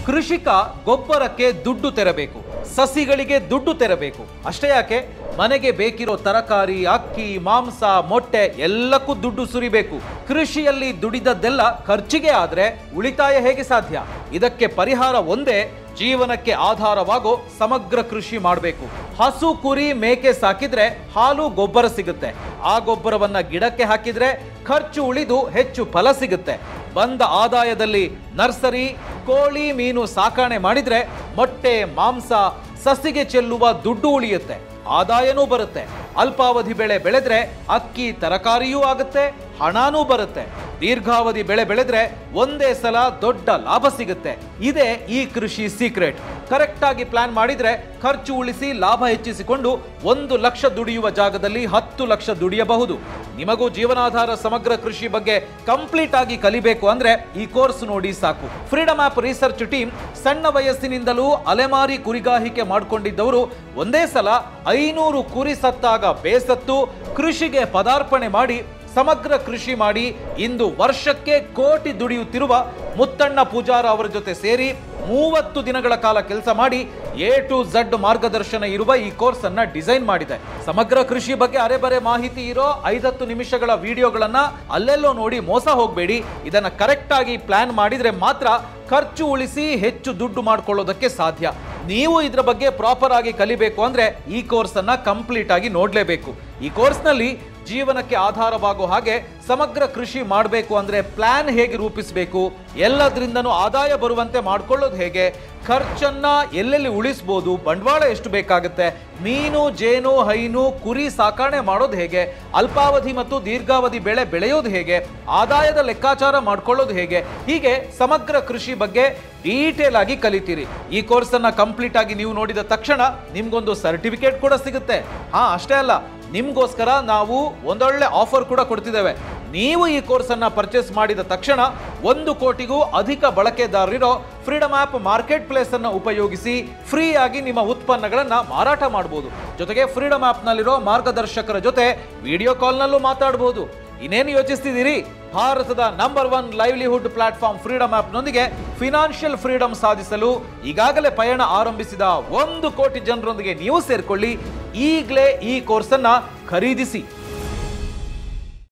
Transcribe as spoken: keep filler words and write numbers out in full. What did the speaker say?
ಕೃಷಿಕ ಗೊಬ್ಬರಕ್ಕೆ ದುಡ್ಡು ತೆರಬೇಕು, ಸಸಿಗಳಿಗೆ ದುಡ್ಡು ತೆರಬೇಕು. ಅಷ್ಟೇ ಯಾಕೆ, ಮನೆಗೆ ಬೇಕಿರೋ ತರಕಾರಿ, ಅಕ್ಕಿ, ಮಾಂಸ, ಮೊಟ್ಟೆ ಎಲ್ಲಕ್ಕೂ ದುಡ್ಡು ಸುರಿಬೇಕು. ಕೃಷಿಯಲ್ಲಿ ದುಡಿದದ್ದೆಲ್ಲ ಖರ್ಚಿಗೆ ಆದ್ರೆ ಉಳಿತಾಯ ಹೇಗೆ ಸಾಧ್ಯ? ಇದಕ್ಕೆ ಪರಿಹಾರ ಒಂದೇ, ಜೀವನಕ್ಕೆ ಆಧಾರವಾಗೋ ಸಮಗ್ರ ಕೃಷಿ ಮಾಡಬೇಕು. ಹಸು, ಕುರಿ, ಮೇಕೆ ಸಾಕಿದ್ರೆ ಹಾಲು, ಗೊಬ್ಬರ ಸಿಗುತ್ತೆ. ಆ ಗೊಬ್ಬರವನ್ನ ಗಿಡಕ್ಕೆ ಹಾಕಿದ್ರೆ ಖರ್ಚು ಉಳಿದು ಹೆಚ್ಚು ಫಲ ಸಿಗುತ್ತೆ. ಬಂದ ಆದಾಯದಲ್ಲಿ ನರ್ಸರಿ, ಕೋಳಿ, ಮೀನು ಸಾಕಣೆ ಮಾಡಿದ್ರೆ ಮೊಟ್ಟೆ, ಮಾಂಸ, ಸಸಿಗೆ ಚೆಲ್ಲುವ ದುಡ್ಡು ಉಳಿಯುತ್ತೆ, ಆದಾಯನೂ ಬರುತ್ತೆ. ಅಲ್ಪಾವಧಿ ಬೆಳೆ ಬೆಳೆದ್ರೆ ಅಕ್ಕಿ, ತರಕಾರಿಯೂ ಆಗುತ್ತೆ, ಹಣನೂ ಬರುತ್ತೆ. ದೀರ್ಘಾವಧಿ ಬೆಳೆ ಬೆಳೆದ್ರೆ ಒಂದೇ ಸಲ ದೊಡ್ಡ ಲಾಭ ಸಿಗುತ್ತೆ. ಇದೇ ಈ ಕೃಷಿ ಸೀಕ್ರೆಟ್. ಕರೆಕ್ಟ್ ಆಗಿ ಪ್ಲಾನ್ ಮಾಡಿದ್ರೆ ಖರ್ಚು ಉಳಿಸಿ ಲಾಭ ಹೆಚ್ಚಿಸಿಕೊಂಡು ಒಂದು ಲಕ್ಷ ದುಡಿಯುವ ಜಾಗದಲ್ಲಿ ಹತ್ತು ಲಕ್ಷ ದುಡಿಯಬಹುದು. ನಿಮಗೂ ಜೀವನಾಧಾರ ಸಮಗ್ರ ಕೃಷಿ ಬಗ್ಗೆ ಕಂಪ್ಲೀಟ್ ಆಗಿ ಕಲಿಬೇಕು ಅಂದ್ರೆ ಈ ಕೋರ್ಸ್ ನೋಡಿ ಸಾಕು. ಫ್ರೀಡಮ್ ಆಪ್ ರಿಸರ್ಚ್ ಟೀಮ್ ಸಣ್ಣ ವಯಸ್ಸಿನಿಂದಲೂ ಅಲೆಮಾರಿ ಕುರಿಗಾಹಿಕೆ ಮಾಡಿಕೊಂಡಿದ್ದವರು ಒಂದೇ ಸಲ ಐನೂರು ಕುರಿ ಸತ್ತಾಗ ಬೇಸತ್ತು ಕೃಷಿಗೆ ಪದಾರ್ಪಣೆ ಮಾಡಿ ಸಮಗ್ರ ಕೃಷಿ ಮಾಡಿ ಇಂದು ವರ್ಷಕ್ಕೆ ಕೋಟಿ ದುಡಿಯುತ್ತಿರುವ ಮುತ್ತಣ್ಣ ಪೂಜಾರ ಅವರ ಜೊತೆ ಸೇರಿ ಮೂವತ್ತು ದಿನಗಳ ಕಾಲ ಕೆಲಸ ಮಾಡಿ ಎ ಟು ಝಡ್ ಮಾರ್ಗದರ್ಶನ ಇರುವ ಈ ಕೋರ್ಸ್ ಅನ್ನ ಡಿಸೈನ್ ಮಾಡಿದೆ. ಸಮಗ್ರ ಕೃಷಿ ಬಗ್ಗೆ ಅರೆಬರೆ ಮಾಹಿತಿ ಇರೋ ಐದತ್ತು ನಿಮಿಷಗಳ ವಿಡಿಯೋಗಳನ್ನ ಅಲ್ಲೆಲ್ಲೋ ನೋಡಿ ಮೋಸ ಹೋಗಬೇಡಿ. ಇದನ್ನ ಕರೆಕ್ಟ್ ಆಗಿ ಪ್ಲಾನ್ ಮಾಡಿದ್ರೆ ಮಾತ್ರ ಖರ್ಚು ಉಳಿಸಿ ಹೆಚ್ಚು ದುಡ್ಡು ಮಾಡ್ಕೊಳ್ಳೋದಕ್ಕೆ ಸಾಧ್ಯ. ನೀವು ಇದರ ಬಗ್ಗೆ ಪ್ರಾಪರ್ ಆಗಿ ಕಲಿಬೇಕು ಅಂದ್ರೆ ಈ ಕೋರ್ಸ್ ಅನ್ನ ಕಂಪ್ಲೀಟ್ ಆಗಿ ನೋಡ್ಲೇಬೇಕು. ಈ ಕೋರ್ಸ್ ನಲ್ಲಿ ಜೀವನಕ್ಕೆ ಆಧಾರವಾಗೋ ಹಾಗೆ ಸಮಗ್ರ ಕೃಷಿ ಮಾಡಬೇಕು ಅಂದ್ರೆ ಪ್ಲಾನ್ ಹೇಗೆ ರೂಪಿಸಬೇಕು, ಎಲ್ಲದರಿಂದನೂ ಆದಾಯ ಬರುವಂತೆ ಮಾಡ್ಕೊಳ್ಳೋದು ಹೇಗೆ, ಖರ್ಚನ್ನ ಎಲ್ಲೆಲ್ಲಿ ಉಳಿಸಬಹುದು, ಬಂಡವಾಳ ಎಷ್ಟು ಬೇಕಾಗುತ್ತೆ, ಮೀನು, ಜೇನು, ಹೈನು, ಕುರಿ ಸಾಕಣೆ ಮಾಡೋದು ಹೇಗೆ, ಅಲ್ಪಾವಧಿ ಮತ್ತು ದೀರ್ಘಾವಧಿ ಬೆಳೆ ಬೆಳೆಯೋದು ಹೇಗೆ, ಆದಾಯದ ಲೆಕ್ಕಾಚಾರ ಮಾಡ್ಕೊಳ್ಳೋದು ಹೇಗೆ, ಹೀಗೆ ಸಮಗ್ರ ಕೃಷಿ ಬಗ್ಗೆ ಡೀಟೇಲ್ ಆಗಿ ಕಲಿತೀರಿ. ಈ ಕೋರ್ಸ್ ಅನ್ನ ಕಂಪ್ಲೀಟ್ ಆಗಿ ನೀವು ನೋಡಿದ ತಕ್ಷಣ ನಿಮ್ಗೊಂದು ಸರ್ಟಿಫಿಕೇಟ್ ಕೂಡ ಸಿಗುತ್ತೆ. ಹಾ ಅಷ್ಟೇ ಅಲ್ಲ, ನಿಮ್ಗೋಸ್ಕರ ನಾವು ಒಂದೊಳ್ಳೆ ಆಫರ್ ಕೂಡ ಕೊಡ್ತಿದ್ದೇವೆ. ನೀವು ಈ ಕೋರ್ಸ್ ಅನ್ನ ಪರ್ಚೇಸ್ ಮಾಡಿದ ತಕ್ಷಣ ಒಂದು ಕೋಟಿಗೂ ಅಧಿಕ ಬಳಕೆದಾರರಿರೋ ಫ್ರೀಡಮ್ ಆಪ್ ಮಾರ್ಕೆಟ್ ಪ್ಲೇಸ್ ಅನ್ನು ಉಪಯೋಗಿಸಿ ಫ್ರೀ ಆಗಿ ನಿಮ್ಮ ಉತ್ಪನ್ನಗಳನ್ನ ಮಾರಾಟ ಮಾಡಬಹುದು. ಜೊತೆಗೆ ಫ್ರೀಡಮ್ ಆಪ್ ನಲ್ಲಿರೋ ಮಾರ್ಗದರ್ಶಕರ ಜೊತೆ ವಿಡಿಯೋ ಕಾಲ್ ನಲ್ಲೂ ಮಾತಾಡಬಹುದು. ಇನ್ನೇನು ಯೋಚಿಸ್ತಿದ್ದೀರಿ? ಭಾರತದ number one livelihood platform freedom app ನೊಂದಿಗೆ ಫಿನಾನ್ಷಿಯಲ್ ಫ್ರೀಡಮ್ ಸಾಧಿಸಲು ಈಗಾಗಲೇ ಪಯಣ ಆರಂಭಿಸಿದ ಒಂದು ಕೋಟಿ ಜನರೊಂದಿಗೆ ನೀವು ಸೇರ್ಕೊಳ್ಳಿ. ಈಗಲೇ ಈ ಕೋರ್ಸ್ ಅನ್ನ ಖರೀದಿಸಿ.